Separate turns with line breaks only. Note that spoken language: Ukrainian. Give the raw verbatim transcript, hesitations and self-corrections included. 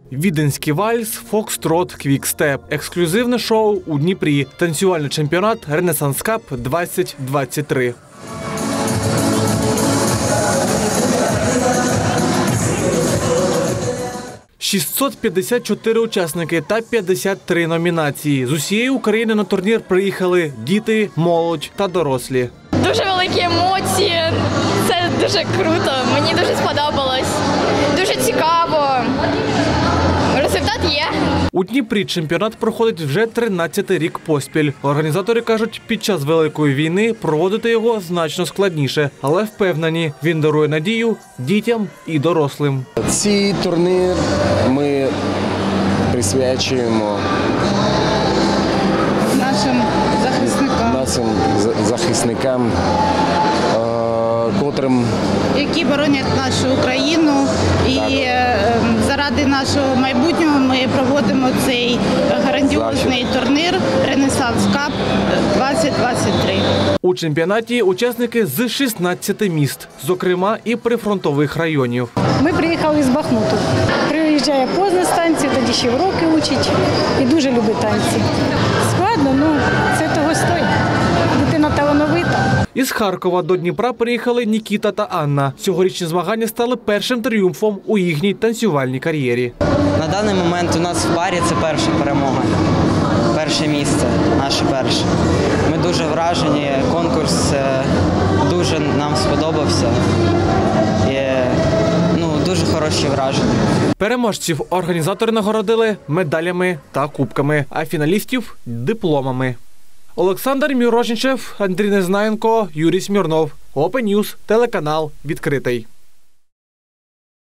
Віденський вальс, фокстрот, квікстеп. Ексклюзивне шоу у Дніпрі. Танцювальний чемпіонат «Ренесанс Кап двадцять двадцять три». шістсот п'ятдесят чотири учасники та п'ятдесят три номінації. З усієї України на турнір приїхали діти, молодь та дорослі.
Дуже великі емоції, це дуже круто, мені дуже сподобалось, дуже цікаво. Результат є.
У Дніпрі чемпіонат проходить вже тринадцятий рік поспіль. Організатори кажуть, під час Великої війни проводити його значно складніше, але впевнені, він дарує надію дітям і дорослим.
Цей турнір ми присвячуємо
нашим захисникам,
нашим захисникам, котрим
які боронять нашу Україну, і заради нашого майбутнього ми проводимо цей грандіозний турнір «Ренесанс Кап двадцять двадцять три».
У чемпіонаті учасники з шістнадцяти міст, зокрема і прифронтових районів.
Ми приїхали з Бахмуту. Приїжджає поздно з танців, тоді ще уроки учить і дуже любить танці. Складно, але це того стоїть. Дитина талановита.
Із Харкова до Дніпра приїхали Нікіта та Анна. Цьогорічні змагання стали першим тріумфом у їхній танцювальній кар'єрі.
На даний момент у нас в парі це перша перемога. Перше місце, наше перше. Ми дуже вражені, конкурс дуже нам сподобався. І, ну, дуже хороші враження.
Переможців організатори нагородили медалями та кубками, а фіналістів – дипломами. Олександр Мірошничев, Андрій Незнаєнко, Юрій Смірнов. Open News, телеканал «Відкритий».